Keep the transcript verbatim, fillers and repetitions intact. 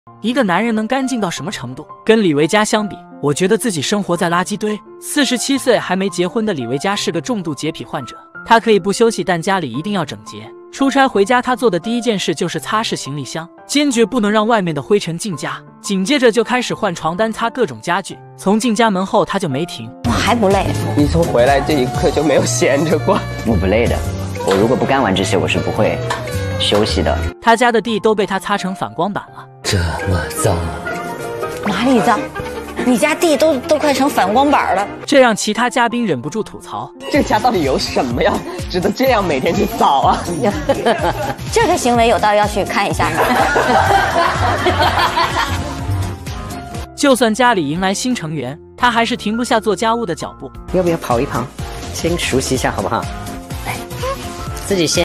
一个男人能干净到什么程度？跟李维嘉相比，我觉得自己生活在垃圾堆。四十七岁还没结婚的李维嘉是个重度洁癖患者，他可以不休息，但家里一定要整洁。出差回家，他做的第一件事就是擦拭行李箱，坚决不能让外面的灰尘进家。紧接着就开始换床单、擦各种家具。从进家门后，他就没停。 我还不累？ 你从回来这一刻就没有闲着过？ 我不累的，我如果不干完这些，我是不会休息的。 他家的地都被他擦成反光板了， 这么脏？ 哪里脏？你家地都都快成反光板了， 这让其他嘉宾忍不住吐槽： 这家到底有什么呀，值得这样每天去扫啊？ 这个行为有道要去看一下吗？ 就算家里迎来新成员，他还是停不下做家务的脚步。 要不要跑一跑，先熟悉一下好不好？来，自己先。